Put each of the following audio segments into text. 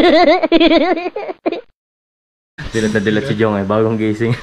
Dilat na dilat si Jong bagong gising.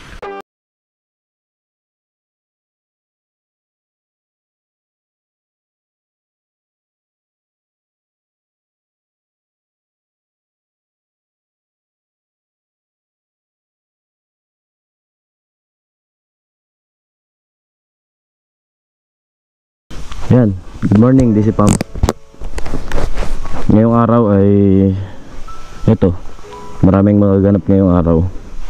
Yan, good morning, DC Pam. Ngayong araw ay ito, maraming magaganap ngayong araw.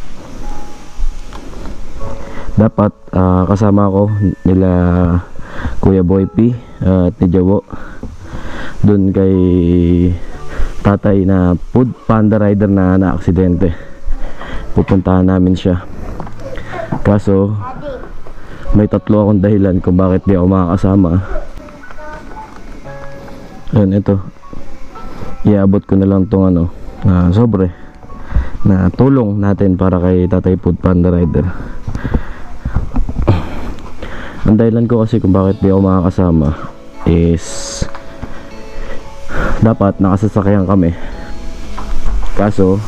Dapat kasama ko nila Kuya Boy P at ni Jawo dun kay tatay na food panda rider na na-aksidente. Pupuntahan namin siya. Kaso may tatlo akong dahilan kung bakit di ako makakasama. Ayun, ito iabot ko na lang tong sobre na tulong natin para kay tatay food panda rider. Ang dahilan ko kasi kung bakit di ako makakasama is dapat nakasasakyan kami, kaso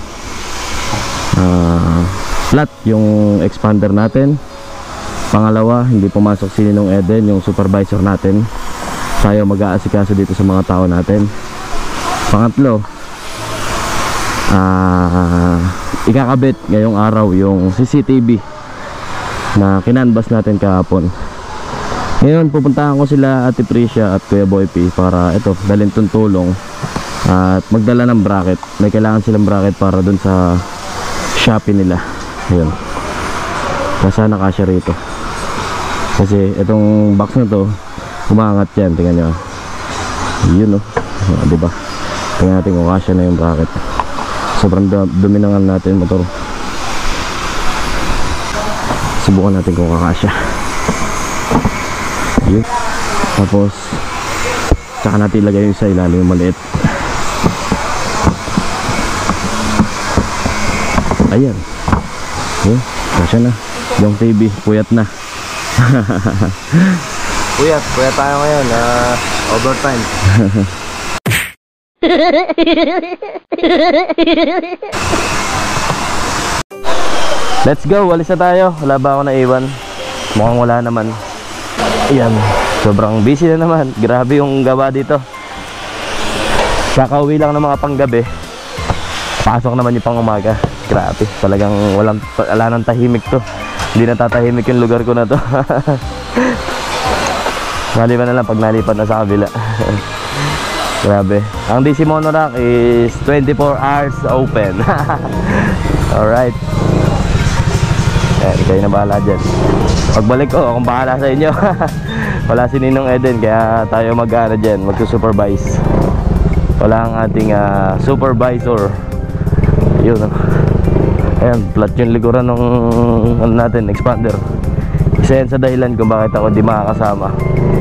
flat yung expander natin. Pangalawa, hindi pumasok si Ninong Eden, yung supervisor natin. Tayo mag-aasikaso dito sa mga tao natin. Pangatlo, ikakabit ngayong araw yung CCTV na kinanbas natin kahapon. Ngayon pupuntahan ko sila Ate Prisha at Kuya Boy P para ito, dalhin tong tulong at magdala ng bracket. May kailangan silang bracket para dun sa Shopee nila. Ayun, sana kasya rito kasi itong box na to umangat yan, tingnan nyo. Yun diba? Tingnan natin kung kasya na yung bracket. Sobrang dumi na nga natin motor. Subukan natin kung kakasya. Yun. Tapos saka natin ilagay yung sa ilalim yung maliit. Ayan. Yun, kasya na. Yung TV, puyat na. Puyat tayo ngayon, overtime. Let's go, walis na tayo. Wala ba ako naiwan? Mukhang wala naman. Ayan, sobrang busy na naman. Grabe yung gawa dito. Kakauwi lang ng mga panggabi, pasok naman yung pang umaga. Grabe, talagang wala nang tahimik to. Hindi na tatahimik yung lugar ko na to. Maliban na lang pag nalipat na sa kabila. Grabe. Ang DC Monorack is 24 hours open. Alright. Kayo na bahala dyan. Pagbalik ko, akong bahala sa inyo. Wala si Ninong Eden, kaya tayo mag-ano dyan, magsusupervise. Wala ang ating supervisor. Yun. Ayan, flat yung likuran ng natin, expander. Isa yan sa dahilan kung bakit ako di makakasama.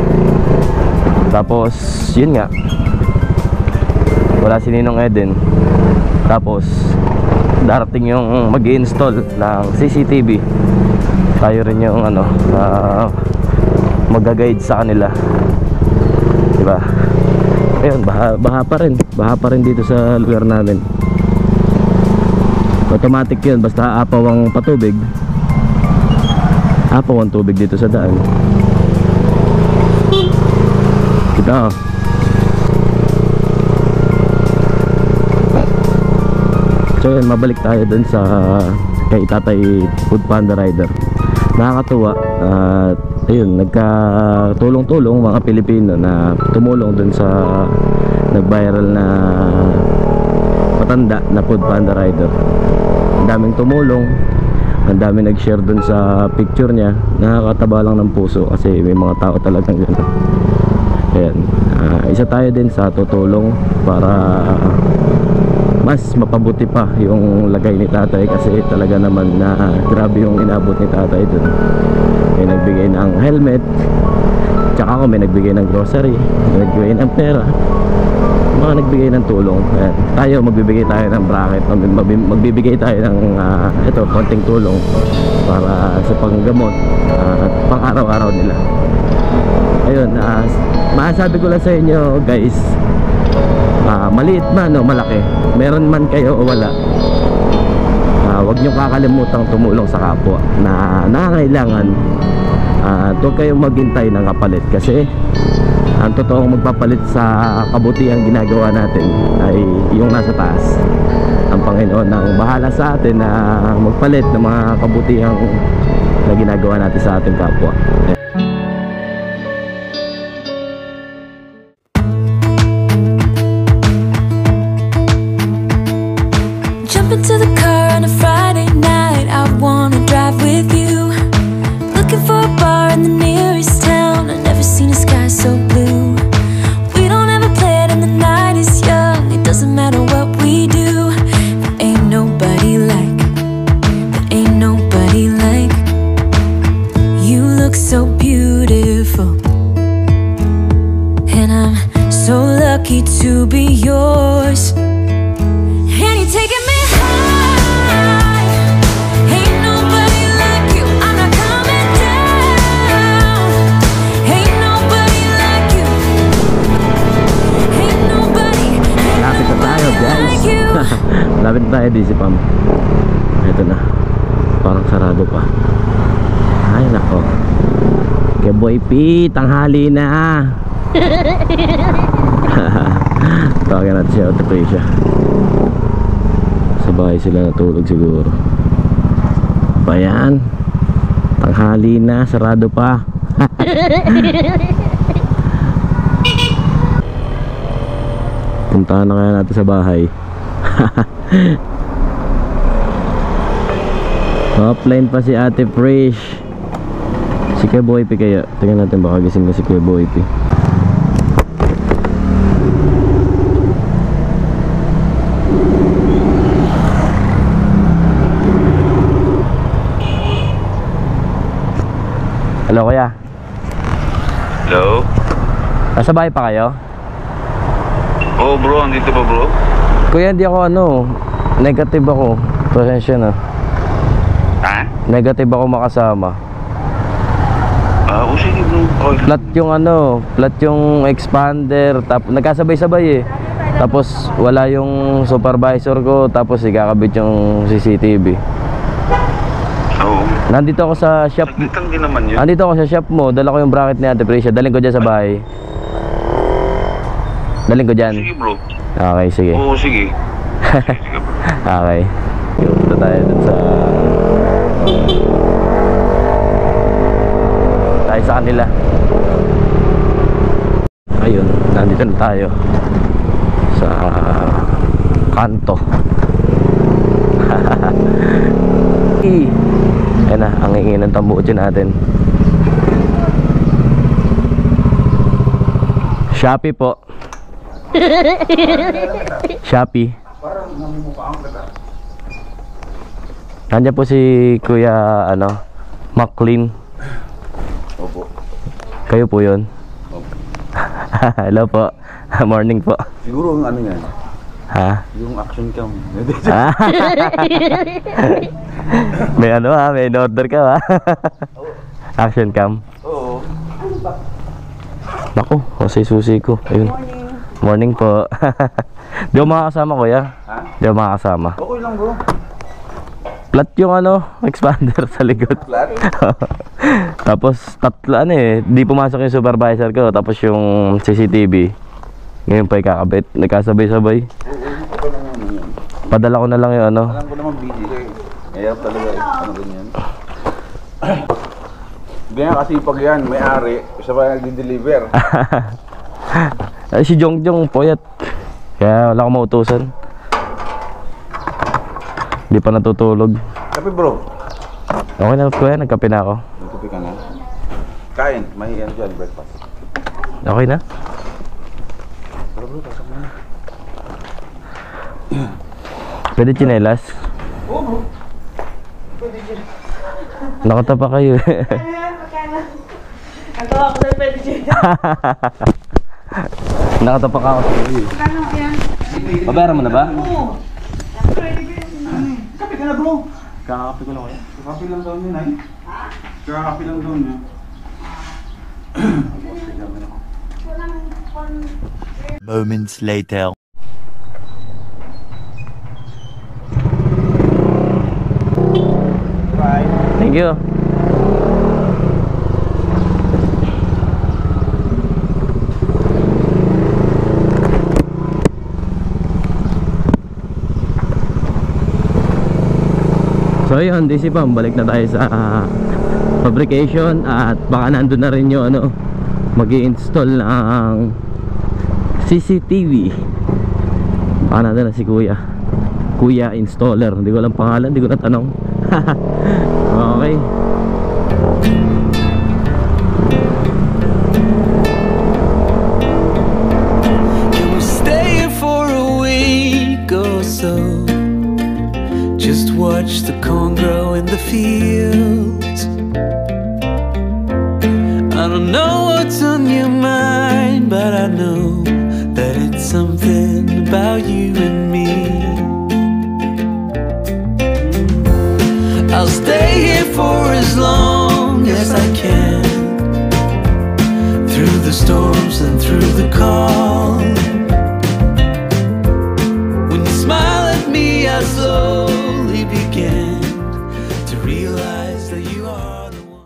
Tapos yun nga, wala si Ninong Eden. Tapos darating yung mag-i-install ng CCTV. Tayo rin yung mag-guide sa kanila, diba? Ayun, baha pa rin dito sa lugar namin. Automatic yun, basta apaw ang patubig, apaw ang tubig dito sa daan. Kita so yun, mabalik tayo dun sa kay tatay food panda rider. Nakakatuwa at ayun, nagkatulong-tulong mga Pilipino na tumulong dun sa nag-viral na matanda na food panda rider. Ang daming tumulong, ang daming nag-share dun sa picture niya. Nakakataba lang ng puso kasi may mga tao talagang gano'n. Ayan, isa tayo din sa tutulong para mas mapabuti pa yung lagay ni tatay, kasi talaga naman na grabe yung inabot ni tatay dun. May nagbigay ng helmet, tsaka ako may nagbigay ng grocery, may nagbigay ng pera, mga nagbigay ng tulong. Ayan, tayo magbibigay tayo ng bracket, magbibigay tayo ng ito, konting tulong para sa panggamot at pang araw-araw nila. Ayun, masasabi ko lang sa inyo guys, maliit man o malaki, meron man kayo o wala, huwag nyo kakalimutang tumulong sa kapwa na nangangailangan. Huwag kayong maghintay ng kapalit, kasi ang totoong magpapalit sa kabutihang ginagawa natin ay yung nasa taas. Ang Panginoon ang bahala sa atin na magpalit ng mga kabutihang na ginagawa natin sa ating kapwa. Jump into the car on a Friday night, I wanna drive with you. Looking for a bar in the nearest town, I've never seen a sky so blue. We don't ever play it and the night is young, it doesn't matter what we do. There ain't nobody like, there ain't nobody like. You look so beautiful, and I'm so lucky to be yours. And you're taking me high, ain't nobody like you, I'm not coming down. Ain't nobody like you, ain't nobody, ain't Lapit na tayo, guys. like you. Lapit na tayo, DC Pam. Ito na, parang sarado pa. Ay nako, kay Boy P, tanghali na. Tawagin natin siya, Ate Prisha. Sa bahay sila natulog siguro. Bayan, tanghali na, sarado pa. Puntahan na kaya natin sa bahay. Offline pa si Ate Prish. Si Kuya Boy P kaya. Tingnan natin baka gising na si Kuya Boy P. Hello kuya. Hello? Nasa bahay pa kayo? Oh bro, andito pa bro? Kuya, hindi ako negative ako. Pasensya na. Ha? Negative ako makasama. Sige bro. Okay. Flat yung expander, nagkasabay-sabay eh. Tapos wala yung supervisor ko, tapos ikakabit yung CCTV. Oo. Nandito ako sa shop. Saglit lang din naman yun. Nandito ako sa shop mo, dala ko yung bracket ni Ate Prisha. Daling ko dyan sa bahay. Daling ko dyan. Sige bro. Okay, sige. Oo, sige. Sige bro. Okay. Punta tayo dun sa kanila. Ayun, nandito na tayo sa kanto. Ayan na, ang ingin ng tambuotsin natin. Shopee po. Shopee. Nandiyan po si Kuya McLean. Opo. Kayo po yun? Opo. Hello po. Morning po. Siguro ang ano yan, Ha? yung action cam. May may in-order ka ha? Action cam. Oo. Naku, kasi susi ko. Ayun. Morning po. Di ako makakasama kuya. Ha? Di ako makakasama. Okay lang bro. Flat yung expander sa likod. Flat? Tapos tatlo di pumasok yung supervisor ko. Tapos yung CCTV ngayon pa ikakabit. Nagkasabay-sabay. Okay lang naman yun. Padala ko na lang yung Alam ko naman busy ka eh. Kaya talaga ganyan. Ganyan kasi pag yan, may-ari, isa pa nagdi-deliver. Ay, si Jongjong poyat. Kaya wala akong mautusan. Di pa natutulog. Kape bro. Okay na kuya, nagkape na ako. Nagkape ka na. Kain, may dyan, breakfast. Okay na? Pero bro, pasok na. Pwede chinelas? Oo bro. Nakatapa kayo eh. Ang tawa ko sa'yo, pwede dyan. Nakatapa ka ako. Kano yan? Pabayaran mo na ba? Oo. Kape ka na bro. Kakakape ko lang kuya. Kape lang daw niya, Nay. Kape lang daw niya. Moments later. you. So yun, DC Pam, balik na tayo sa fabrication at baka nandun na rin yung ano, mag-i-install ng CCTV. Baka nandun na si Kuya installer, hindi ko lang pangalan, hindi ko na tanong. Okay. Can we stay here for a week or so? Just watch the corn grow in the fields. I don't know what's on your mind, but I know that it's something about you and me. I'll stay here for as long as I can, through the storms and through the calm. When you smile at me, I slowly began to realize that you are the one.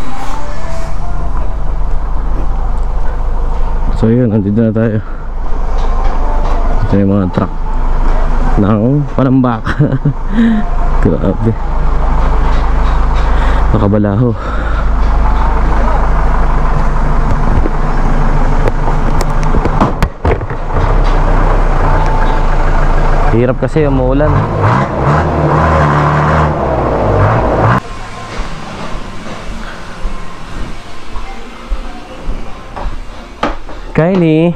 So yun, nandito na tayo. Ito yung mga truck ng Panambak. Grabe, nakabalaho. Hirap kasi umuulan. Kylie,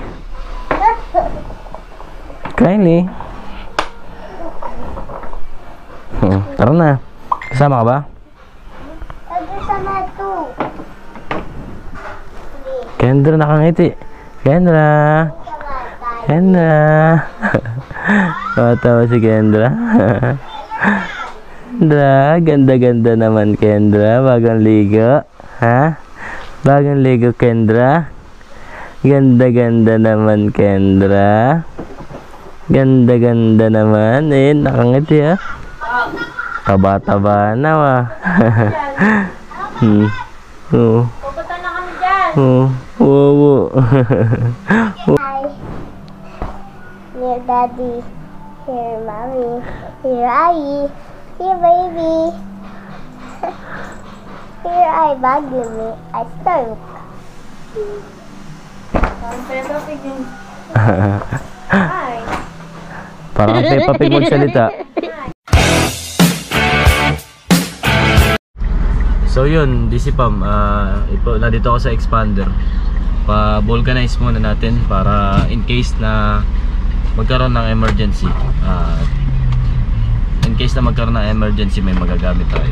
tara na. Kasama ka ba? Kendra nakangiti. Kendra. Tawa si Kendra. Kendra, ganda-ganda naman Kendra. Bagong ligo. Ha? Bagong ligo Kendra. Ganda-ganda naman Kendra. Ganda-ganda naman. Nakangiti ha. Taba-taba na wa. Pupunta na kami dyan. Wow. Hi. Here, Daddy. Here, Mommy. Here, Ai. Here, baby. Here, I baggy me. I start. Ang Peppa Pig yun. Hi. Parang Peppa Pig magsalita. So yun, DC Pam, nandito ako sa expander. Pa-vulcanize muna natin para in case na magkaroon ng emergency. In case na magkaroon ng emergency, may magagamit tayo.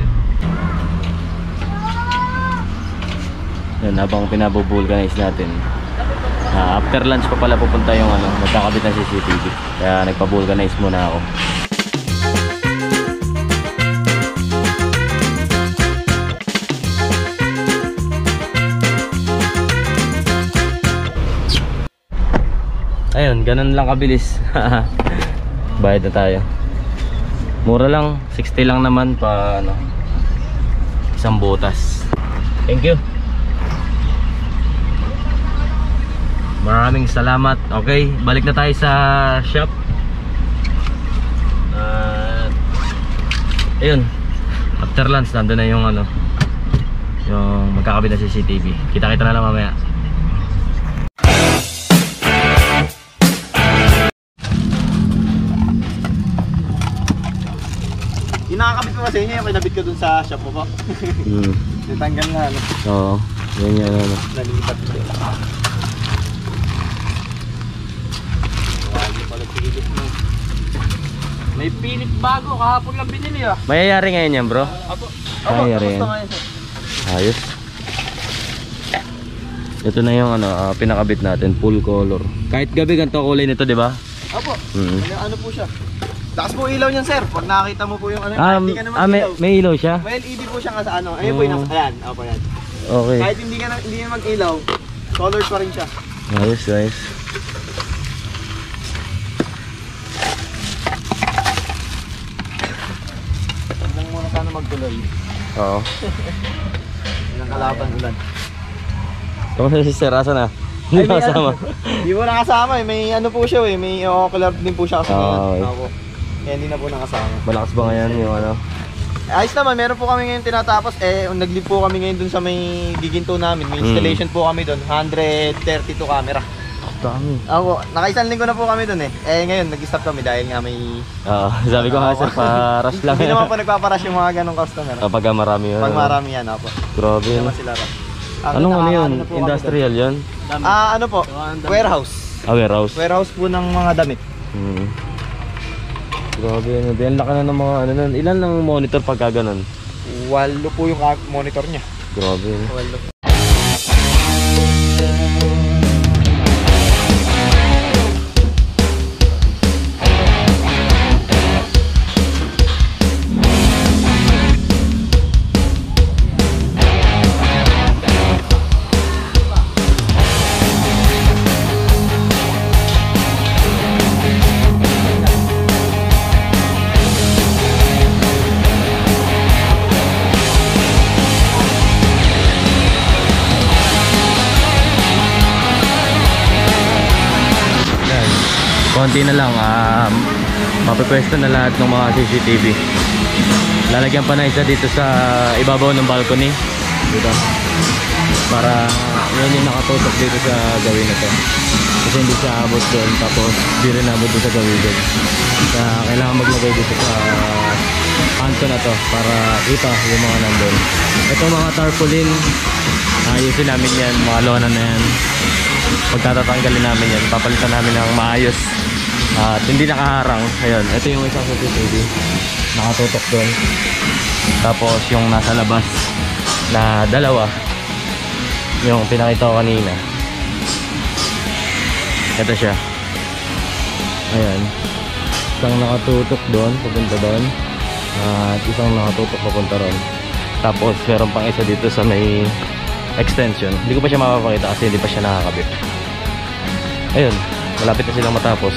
Yan, habang pinabubulcanize natin. After lunch pa pala pupunta yung magkakabit ng CCTV. Kaya nagpa-vulcanize muna ako. Ayun, ganun lang kabilis. Bayad na tayo. Mura lang, 60 lang naman pa isang butas. Thank you. Maraming salamat. Okay, balik na tayo sa shop. Ayun, after lunch nandun na yung yung magkakabit na CCTV. Kita-kita na lang mamaya. Yung nakakabit mo ba sa inyo, yung kinabit ko dun sa shop mo po? Natanggal na Oo, yun yan nalipat ko. May pilit bago, kahapon lang binili ah. Mayayari ngayon yan bro? Apo, Mayayari yan. Ayos. Ito na yung pinakabit natin, full color. Kahit gabi ganito kulay nito, di ba? Apo, ano po siya? Taas po ilaw niyan sir, pag nakita mo po yung hindi ka naman ilaw. May ilaw siya? May LED po siya nga sa ayun po yung ayan, opo yan. Okay. Kahit hindi na mag-ilaw, colors pa rin siya. Ayos guys. Tignan muna sana magtuloy. Oo. Yun ang kalaban ulan. Kamusta si Sir? Asa na? Hindi Ay, may kasama. Hindi mo nakasama eh. May ano po siya eh. May ocular din po siya kasi ngayon. Okay. Ako. Kaya hindi na po nakasama. Malakas ba ngayon yung ano? Ayos naman, meron po kami ngayon tinatapos. Nag-live po kami ngayon dun sa may giginto namin. May installation po kami dun. 132 camera. Dami. Ako, nakaisang linggo na po kami dun eh. Ngayon, nag-stop kami dahil nga may... Sabi ko nga sir, parush lang. Hindi naman po nagpaparush yung mga ganong customer. Kapag marami yun. Pag marami yan, ako. Grabe Hindi yun. naman sila rin. Anong ano yun? Industrial yun? Ano po? Warehouse. Warehouse. Warehouse po ng mga damit. Grabe yun. Ang laki na ng mga ano nun. Ilan lang monitor pagka ganun? 8 po yung monitor niya. Grabe yun. 8. Konti na lang, mapipwesto na lahat ng mga CCTV. Lalagyan pa na isa dito sa ibabaw ng balcony dito, para yun yung nakatutok dito sa gawin na to, kasi hindi siya abot doon, tapos hindi rin abot doon sa gawin doon. Kaya kailangan maglagay dito sa kanto na to para kita yung mga nandun. Itong mga tarpaulin, ayusin namin yan, mga lona na yan. Pagkatatanggalin namin yan, papalitan namin ng maayos at hindi nakaharang. Ayun, ito yung isang CCTV nakatutok doon. Tapos yung nasa labas na dalawa, yung pinakita ko kanina, ito siya. Ayan, isang nakatutok doon papunta doon at isang nakatutok papunta ron. Tapos meron pang isa dito sa may extension. Hindi ko pa siya mapapakita kasi hindi pa siya nakakabit. Ayun, malapit na silang matapos.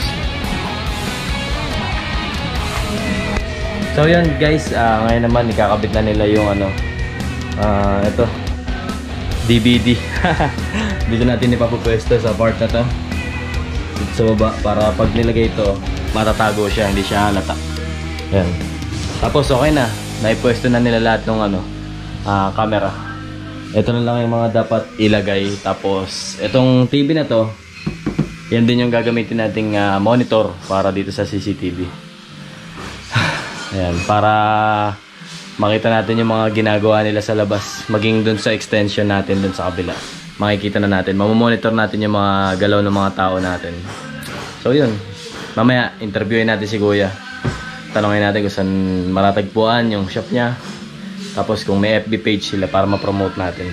So yun guys, ngayon naman ikakabit na nila yung ano, ito, DVD. Dito natin ipapupwesto sa part na to, dito sa baba, para pag nilagay ito matatago siya, hindi siya halata. Ayan. Tapos okay na, naipwesto na nila lahat ng ano, camera. Ito na lang yung mga dapat ilagay. Tapos itong TV na to, yan din yung gagamitin nating monitor para dito sa CCTV. Ayan, para makita natin yung mga ginagawa nila sa labas, maging dun sa extension natin dun sa kabila. Makikita na natin, mamomonitor natin yung mga galaw ng mga tao natin. So yun, mamaya interviewin natin si Kuya. Tanongin natin kung saan matatagpuan yung shop niya. Tapos kung may FB page sila para ma-promote natin.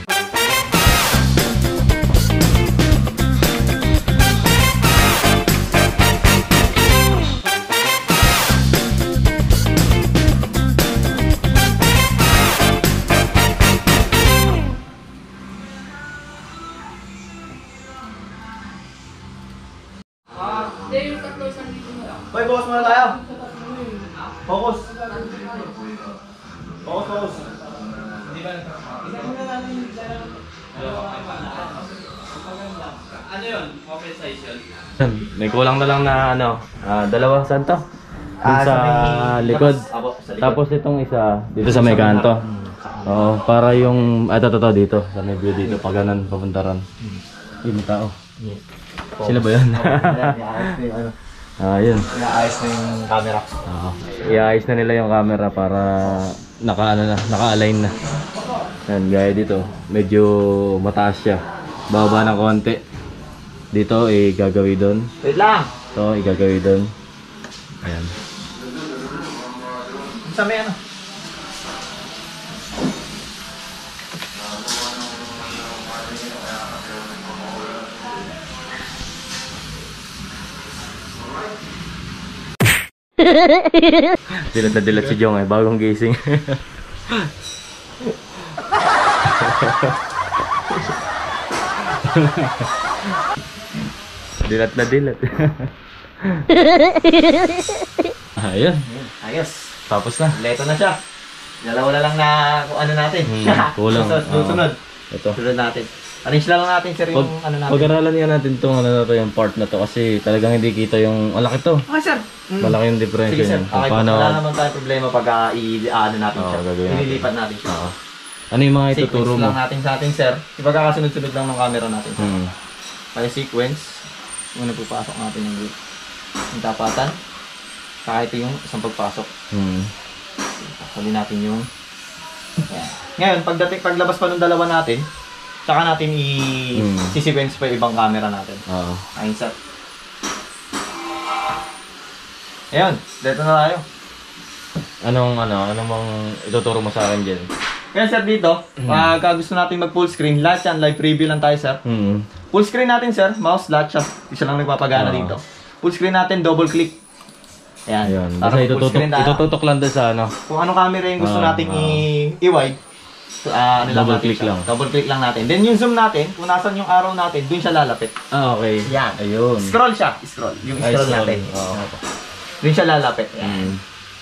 Hoy, focus muna tayo. Focus. Focus. Ano yun? Open size yun? May kulang na lang na ano, dalawa, saan to? Dun sa likod. Tapos itong isa dito sa may kanto. Oo, para yung ito dito sa may view dito pag ganun papunta ron. Yung tao. Sila ba yun? Yun. Inaayos na yung camera. I-ayos na nila yung camera para naka-align na. Yan, gaya dito. Medyo mataas siya. Bababa ng konti. Dito, igagawi doon. Wait lang! Ito, igagawi doon. Ayan. Sa may ano? Dilat na dilat si Jong bagong gising. Dilat na dilat. Ayun. Ayos. Tapos na. Leto na siya. Dalawa na lang na kung ano natin. kulang. Susunod. Ito. Sunod natin. Arrange na lang natin sir yung ano natin. Pag-aralan nga natin itong ano na to, yung part na to kasi talagang hindi kita yung malaki to. Okay sir. Malaki yung difference Sige sir. yun. Kung Okay, paano, wala naman tayong problema pag i-ano natin Oo, siya. gagawin natin. Ililipat natin siya. Oo. Ano yung mga ituturo Sequence mo? lang natin sa atin sir. Ipagkakasunod-sunod lang ng camera natin. Kaya sequence. Muna pupasok natin yung tapatan. Saka ito yung isang pagpasok. Huli natin yung ayan. Ngayon, paglabas pa ng dalawa natin, saka natin i-sequence pa yung ibang camera natin. Oo. Ayun sir. Ayun, dito na tayo. Anong bang ituturo mo sa akin dyan? Ngayon sir dito, pagka gusto natin mag full screen, lahat yan, live preview lang tayo sir. Full screen natin sir, mouse, lahat siya. Isa lang nagpapagana dito. Full screen natin, double click. Ayan. Ayun. Para Basta full screen na. itututok lang doon sa ano. Kung anong camera yung gusto nating i-wide, ano lang Double natin click siya. lang. Double click lang natin. Then yung zoom natin, kung nasan yung arrow natin, dun siya lalapit. Ah, okay. Yan. Ayun. Scroll siya. Scroll. Yung Ay, scroll scroll. natin. Oo. Dun siya lalapit. Yan.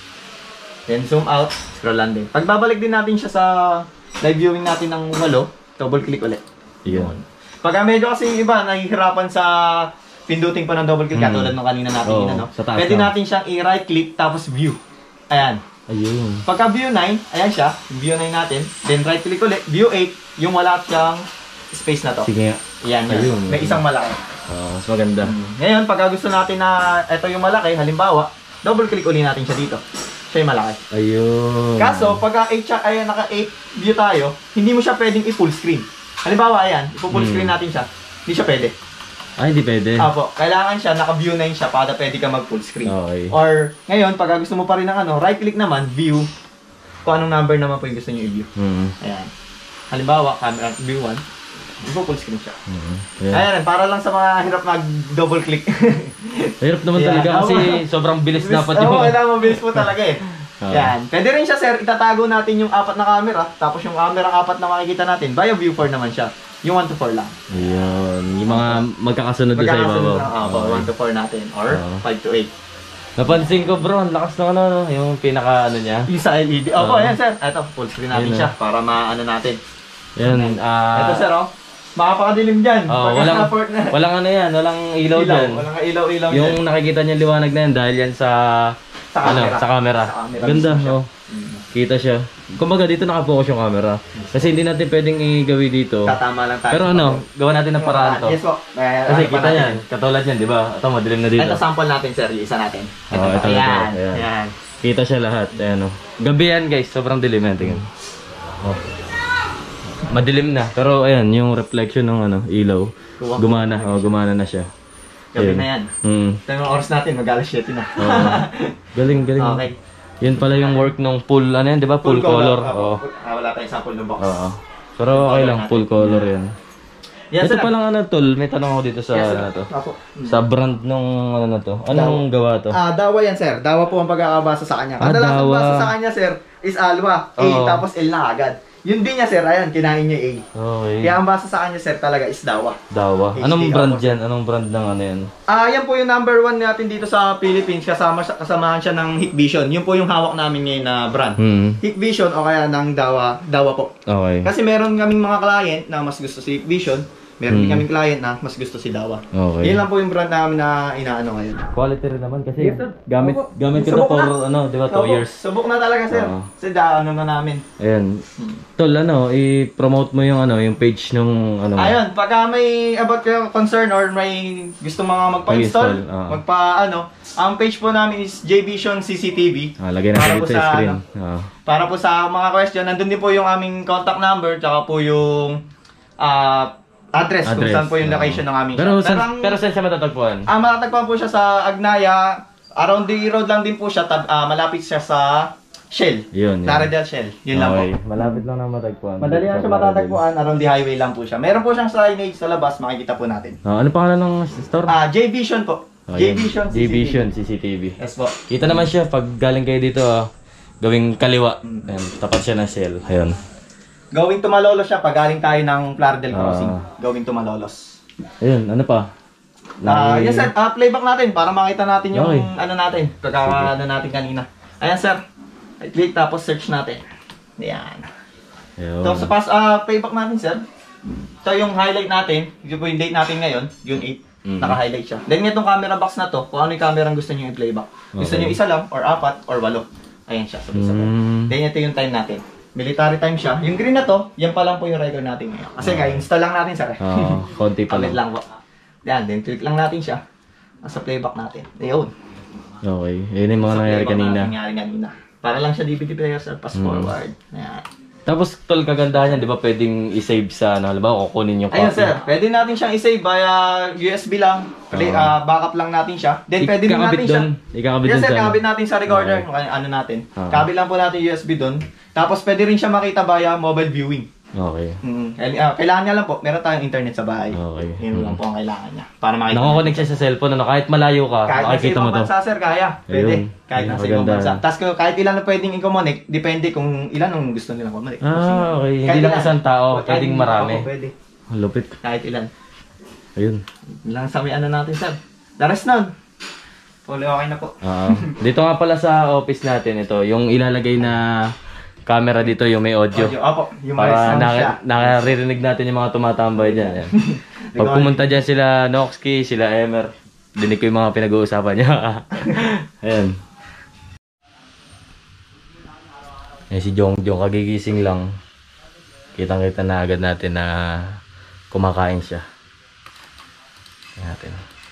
Then zoom out, scroll lang din. Pag babalik din natin siya sa live viewing natin ng walo, double click ulit. Ayun. Pagka medyo kasi yung iba, nahihirapan sa pinduting pa ng double click, katulad ng kanina natin Oo, inano. sa taas Pwede lang. natin siyang i-right click tapos view. Ayan. Ayun. Pagka view 9, ayan siya, yung view 9 natin. Then right click ulit, view 8, yung wala siyang space na to. Sige nga. Ayan, yan. Ayun. May isang malaki. Mas maganda. Ngayon, pagka gusto natin na ito yung malaki, halimbawa, double click uli natin siya dito. Siya yung malaki. Ayun. Kaso, pagka 8 siya, ayan, naka 8 view tayo, hindi mo siya pwedeng i-full screen. Halimbawa, ayan, ipo-full screen natin siya. Hindi siya pwede. Ay, hindi pwede. Apo, kailangan siya, naka-view 9 siya para pwede ka mag-full screen. Okay. Or, ngayon, pagka gusto mo pa rin ng ano, right click naman, view, kung anong number naman po yung gusto nyo i-view. Ayan. Halimbawa, camera, view 1, ipo-full screen siya. Ayan. Ayan, para lang sa mga hirap mag-double click. Hirap naman Ayan. talaga kasi sobrang bilis dapat Oo, yung... kailangan mabilis po talaga eh. Yan. Pwede rin siya sir, itatago natin yung 4 na camera, tapos yung camera 4 na makikita natin, via view 4 naman siya. Yung 1 to 4 lang. Ayun. Yung mga magkakasunod doon sa ibabaw. Magkakasunod lang, 1 to 4 natin, or 5 to 8. Napansin ko bro, ang lakas ng ano, yung pinaka ano niya. Yung sa LED. Opo, ayan sir. Ito, full screen natin Ayun, siya para maano natin. Yan. Ito sir, oh. Makapakadilim dyan. Walang ano yan, walang ilaw dyan. Walang ilaw-ilaw dyan. Yung nakikita niyo liwanag na yan dahil yan sa camera. sa camera. Sa camera Ganda, mismo siya. oh. Kita siya. Kumbaga dito naka-focus yung camera. Kasi hindi natin pwedeng i-gawin dito. Tatama lang tayo. Pero ano, gawa natin ng paraan to. Yes po. Kasi kita yan, katulad yan, di ba? Ito, madilim na dito. Ito sample natin sir, yung isa natin. Oh, ito. Ayan. Ayan. Ayan. Kita siya lahat. Ayan, oh. Gabi yan guys, sobrang dilim yan. Tingnan. Oh. Madilim na. Pero ayan, yung reflection ng ano, ilaw. Gumana. Oh, gumana na siya. Gabi na yan. Ito yung oras natin, mag-alas 7 na. Galing. Okay. Yun pala yung work ng full, ano yan, di ba? Full color. Oo. Wala tayong sample ng box. Oo. Pero okay lang, full color yan. Yes, Ito sir. palang ano, tol, may tanong ako dito sa Yes, sir. ano to. Apo. Sa brand nung ano na to. Anong gawa to? Dawa yan, sir. Dawa po ang pagkakabasa sa kanya. Kadalasan Dawa. basa sa kanya, sir, is Alwa. A, Oo. tapos L na agad. Yun din niya, sir. Ayan, kinain niya A. Okay. Kaya ang basa sa kanya, sir, talaga is Dawa. Dawa. HD Anong brand ako, yan? Anong brand ng ano yan? Yan po yung number 1 natin dito sa Philippines. Kasamahan siya ng Hikvision. Yun po yung hawak namin ngayon na brand. Hikvision o kaya ng Dawa po. Okay. Kasi meron kaming mga client na mas gusto si Hikvision. Meron din kaming client na mas gusto si Dawa. Okay. Yun lang po yung brand namin na inaano ngayon. Quality rin naman kasi Yes, sir. gamit Opo. ko na Subok for na. ano, di ba, 2 years. Subok na talaga, sir. Oo. Kasi ano na namin. Ayan. Tol, ano, i-promote mo yung ano, yung page nung ano. Ayun, pagka may about kayo concern or may gusto mga magpa-install, Mag-install, oo. ang page po namin is JVision CCTV. Lagay natin Para po dito sa screen. ano, Para po sa mga question, nandun din po yung aming contact number, tsaka po yung address kung saan po yung location ng aming Pero shop. pero saan siya matatagpuan? Matatagpuan po siya sa Agnaya, around the road lang din po siya, malapit siya sa Shell. Yun. Laredale Shell. Yun lang po. Malapit lang na matagpuan. Madali lang siya matatagpuan, around the highway lang po siya. Meron po siyang signage sa labas, makikita po natin. Ano pangalan ng store? JVision po. JVision JVision CCTV. Yes po. Kita naman siya pag galing kayo dito, gawing kaliwa. Ayan, tapat siya ng Shell. Ayun. Going to Malolos siya pag galing tayo ng Plaridel Crossing. Going to Malolos. Ayun, ano pa? Yes sir, playback natin para makita natin yung Okay. ano natin. Pagkaka ano natin kanina. Ayan sir. Click tapos search natin. Yan. Ayun. So, sa playback natin, sir. Ito yung highlight natin. Yung po yung date natin ngayon, June 8. Naka-highlight siya. Then itong camera box na to, kung ano yung camera ang gusto niyo i-playback. Gusto niyo isa lang, or 4, or 8. Ayan siya, sabay-sabay. Then ito yung time natin. Military time siya. Yung green na to, yan pa lang po yung record natin ngayon. Kasi install lang natin, sir. Konti pa Update lang. lang po. Yan, then click lang natin siya. Sa playback natin. Ayun. Okay. Yun yung mga nangyari kanina. Nangyari kanina. Para lang siya DVD player, sir. Pass forward. Ayan. Tapos, tol, kagandahan yan, di ba pwedeng i-save sa, halimbawa, kukunin yung copy. Ayun, sir. Pwede natin siyang i-save via USB lang. Backup lang natin siya. Then, pwede din natin siya. Ikakabit Yes, dun sir. sa... Kakabit natin sa recorder. Ano natin. Kabit lang po natin USB doon. Tapos, pwede rin siya makita via mobile viewing. Okay. Kailangan niya lang po. Meron tayong internet sa bahay. Okay. Yun lang po ang kailangan niya. Para makita. Nakakonect siya sa cellphone, kahit malayo ka, Kahit nasa makikita mo ibang to. bansa, sir, kaya. Pwede. Ayun. Kahit nasa Maganda. ibang bansa. Tapos kahit ilan na pwedeng i-connect, depende kung ilan ang gusto nilang connect. Okay. Hindi lang isang tao, pwedeng marami. Pwede. Lupit. Kahit ilan. Ayun. Lang sa may natin, sir. The rest nun. Fully okay na po. Dito nga pala sa office natin, ito, yung ilalagay na camera dito, yung may audio. Opo. Yung Para sound siya. naririnig natin yung mga tumatambay dyan. Ayan. Pag pumunta dyan sila Noxky, sila Emer, dinig ko yung mga pinag-uusapan niya. Ayan. Ayan si Jongjong, kagigising lang. Kitang-kita na agad natin na kumakain siya. Ayan natin.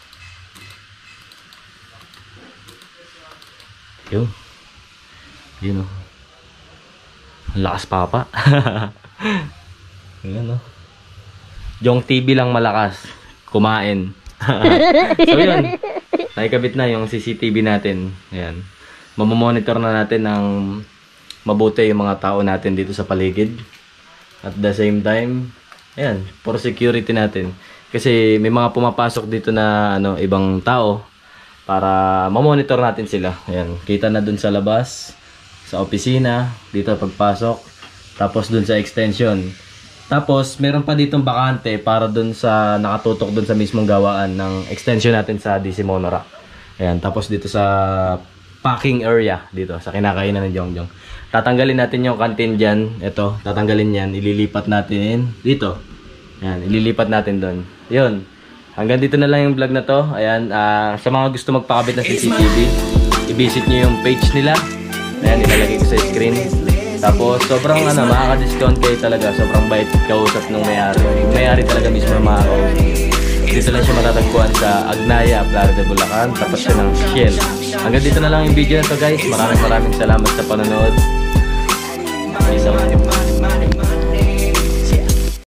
Yun o. Ang lakas papa. Ayan o. Jong TV lang malakas. Kumain. So yun. Nakikabit na yung CCTV natin. Ayan. Mamamonitor na natin ng mabuti yung mga tao natin dito sa paligid. At the same time, ayan, for security natin. Kasi may mga pumapasok dito na ibang tao para mamonitor natin sila. Ayan, kita na dun sa labas, sa opisina, dito pagpasok, tapos dun sa extension. Tapos meron pa ditong bakante para dun sa nakatutok dun sa mismong gawaan ng extension natin sa DC Monorack. Ayan, tapos dito sa packing area dito sa kinakainan ng Jongjong. Tatanggalin natin yung canteen dyan. Ito, tatanggalin yan. Ililipat natin dito. Ayan, ililipat natin doon. Yun. Hanggang dito na lang yung vlog na to. Ayan, sa mga gusto magpakabit ng CCTV, i-visit nyo yung page nila. Ayan, ilalagay ko sa screen. Tapos, sobrang makaka-discount kayo talaga. Sobrang bait kausap ng may-ari. Yung may-ari talaga mismo na makakausap. Dito lang siya matatagpuan sa Agnaya, Playa de Bulacan. Tapat siya ng Shell. Hanggang dito na lang yung video na to, guys. Maraming salamat sa panonood. Isang